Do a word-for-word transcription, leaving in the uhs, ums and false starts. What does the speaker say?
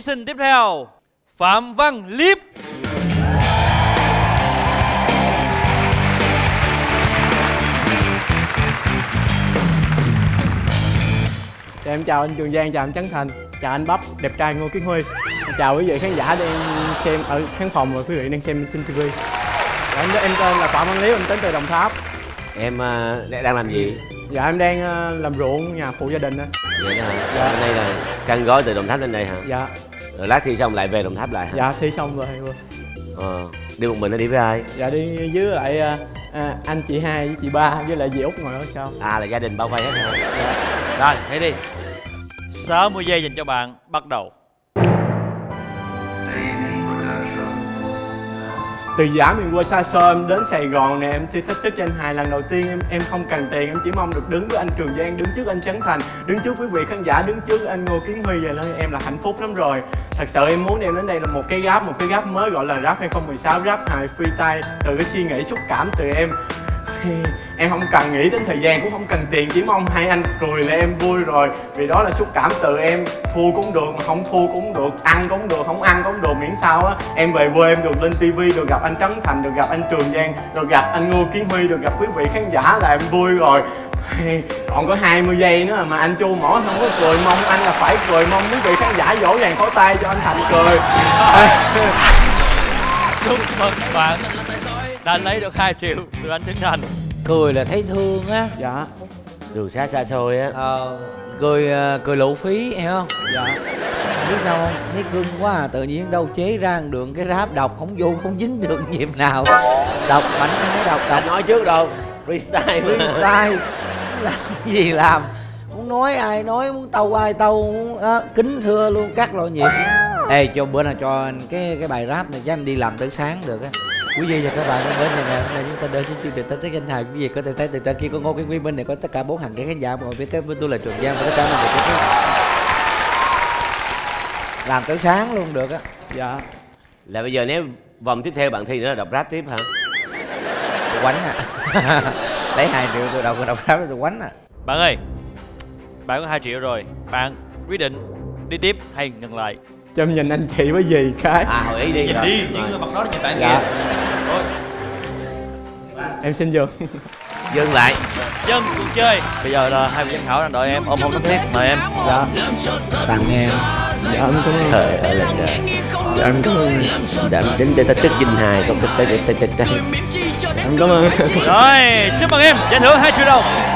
sinh tiếp theo, Phạm Văn Liếp. Dạ, em chào anh Trường Giang, chào anh Trấn Thành, chào anh Bắp, đẹp trai Ngô Kiến Huy. Chào quý vị khán giả đang xem ở khán phòng và quý vị đang xem trên ti vi. Dạ, em, em tên là Phạm Văn Liếp, em đến từ Đồng Tháp. Em uh, đang làm gì? Dạ em đang uh, làm ruộng nhà phụ gia đình á. Vậy đó hả? Dạ. Bên đây là căng gói từ Đồng Tháp lên đây hả? Dạ. Rồi lát thi xong lại về Đồng Tháp lại hả? Dạ thi xong rồi. Ờ, đi một mình hay đi với ai? Dạ đi với lại uh, uh, anh chị hai với chị ba với lại dì Út ngồi ở sau. À là gia đình bao vây hết hả? Dạ. Rồi, thấy đi. sáu mươi giây dành cho bạn, bắt đầu. Từ Giả miền quê xa xôi em đến Sài Gòn nè, em thi thách thức tranh hài lần đầu tiên em em không cần tiền, em chỉ mong được đứng với anh Trường Giang, đứng trước anh Trấn Thành, đứng trước quý vị khán giả, đứng trước anh Ngô Kiến Huy, vậy là em là hạnh phúc lắm rồi. Thật sự em muốn đem đến đây là một cái rap, một cái rap mới gọi là rap hai không một sáu, rap hài freestyle từ cái suy nghĩ xúc cảm từ em. Em không cần nghĩ đến thời gian, cũng không cần tiền, chỉ mong hai anh cười là em vui rồi. Vì đó là xúc cảm từ em, thua cũng được mà không thua cũng được, ăn cũng được, không ăn cũng được, miễn sao á em về quê em được lên tivi, được gặp anh Trấn Thành, được gặp anh Trường Giang, được gặp anh Ngô Kiến Huy, được gặp quý vị khán giả là em vui rồi. Còn có hai mươi giây nữa mà anh Chu Mỏ không có cười, mong anh là phải cười, mong quý vị khán giả vỗ vàng pháo tay cho anh Thành cười. Chúc mừng bạn đã lấy được hai triệu từ anh Trấn Thành. Cười là thấy thương á. Dạ. Đường xa xa xôi á. Ờ, cười cười lụ phí hiểu không? Dạ. Biết sao không? Thấy cưng quá à, tự nhiên đâu chế ra đường cái rap đọc không vô không dính được nhịp nào. Đọc mạnh ai đọc đọc. Nói trước đâu. Freestyle. Freestyle. Làm gì làm. Muốn nói ai nói, muốn tâu ai tâu, muốn à, kính thưa luôn cắt lộ nhịp. Ê cho bữa nào cho anh cái cái bài rap này chứ anh đi làm tới sáng được á. Quý vị và các bạn bên này nè, hôm nay chúng ta đến với chương trình Tết Tết Danh Hài. Quý vị có thể thấy từ trên kia có Ngô Kiến Huy, bên này có tất cả bốn hàng cái khán giả, mọi biết cái bên tôi là Trường Giang và tất cả mọi người làm tới sáng luôn được á. Dạ. Là bây giờ nếu vòng tiếp theo bạn thi nữa là đọc rap tiếp hả? Tôi quánh à. Lấy hai triệu tôi đọc đọc rap tôi quánh à. Bạn ơi, bạn có hai triệu rồi, bạn quyết định đi tiếp hay ngừng lại? Cho em nhìn anh chị với gì cái. À hồi ý đi. Nhìn rồi. đi, những người mặt đó nhìn bạn Dạ. kìa. Thôi. Em xin dừng. Dừng lại. Dân cuộc chơi. Bây giờ là hai vị giám khảo đang đợi em, ôm hôn thống thiết, mời em. Dạ. Tặng em. Dạ em cảm ơn. Trời ơi là trời. Dạ em cảm ơn. Đã đến đây Tết Tết Danh Hài, không Tết Tết Tết Tết Tết. Em cảm ơn. Rồi, chúc mừng em, giải thưởng hai triệu đồng.